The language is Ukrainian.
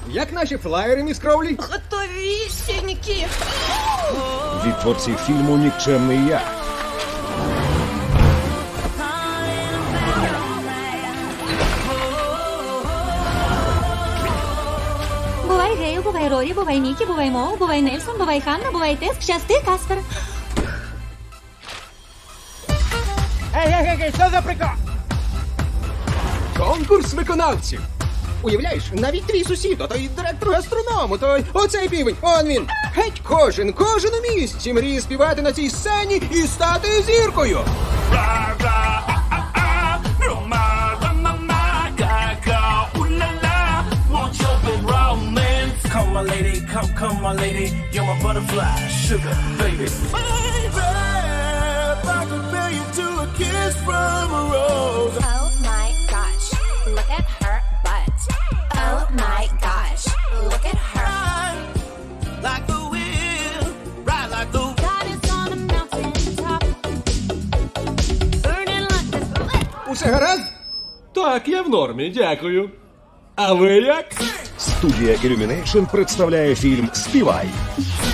Як наші флаєри, міс Кроулі? Готовісінькі. Від творців фільму «Нікчемний я». Бувай Гейл, бувай Рорі, бувай Мікі, бувай Моу, бувай Нельсон, бувай Ханна, бувай Теск, щасти, Каспер. Ей, що за прикол? Конкурс виконавців. Уявляєш, навіть твій сусід, той директор гастроному, той оцей півень, он він. Геть кожен у місті мріє співати на цій сцені і стати зіркою. Come my lady, come my lady, you're my butterfly, sugar baby. Baby, I could pay you to a kiss from a rose. Oh my gosh, look at her butt. Oh my gosh, look at her. Like the wind, ride like the God is on a mountain top, burning like this. Усе гаразд? Так, я в нормі, дякую. А ви як? Студія Illumination представляє фільм «Співай».